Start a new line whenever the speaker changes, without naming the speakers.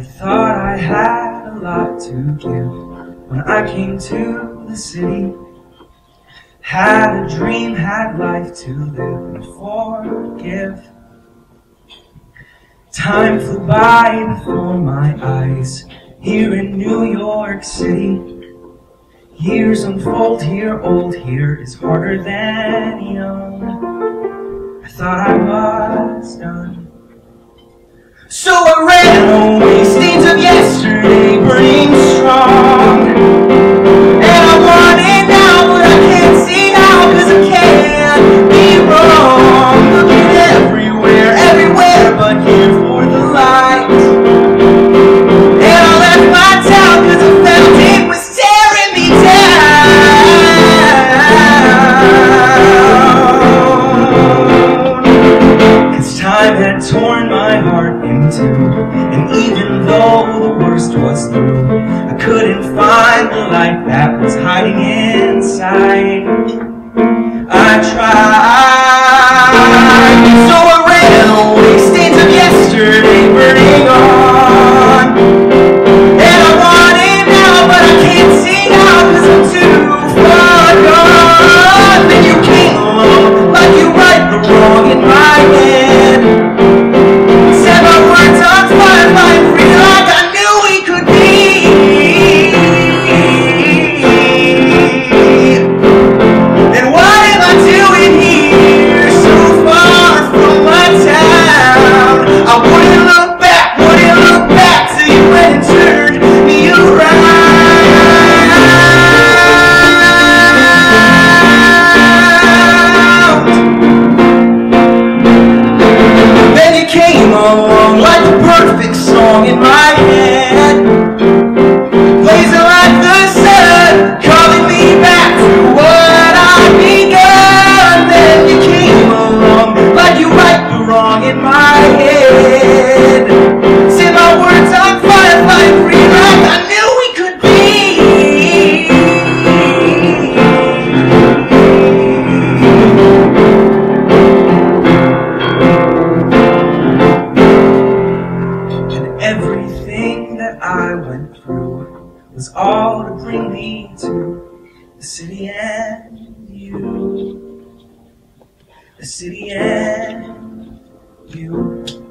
thought I had a lot to give when I came to the city. Had a dream, had life to live and forgive. Time flew by before my eyes here in New York City. Years unfold here, old here is harder than young. I thought I was done, so I ran away, stains of yesterday burning strong. And I want it now, but I can't see now, 'cause I can't be wrong. Looking everywhere, everywhere but here for the light. And I left my town 'cause I felt it was tearing me down. 'Cause time had torn my heart in two, and even though the worst was through, I couldn't find the light that was hiding inside. I tried, so I ran away, stains of yesterday burning on. And I want it now, but I can't see now, 'cause I'm too far gone. Then you came along, like you right the wrong in my head. Set my words on fire, flying free like I knew we could be. Then what am I doing here, so far from my town? I wouldn't look back till you went and turned me around. Then you came along like the perfect song in my head, blazing like the sun, calling me back to what I begun. Then you came along like you right the wrong in my head. Set my words on fire, flying free like I knew we could be. And everything that I went through was all to bring me to the city and you. The city and you.